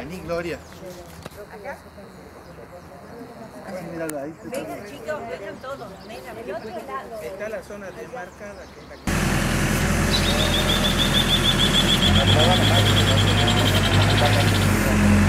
Vení, Gloria. ¿Acá? Míralo ahí. Vengan chicos, vengan todos. Vengan, del otro lado. Está la zona demarcada que es la que...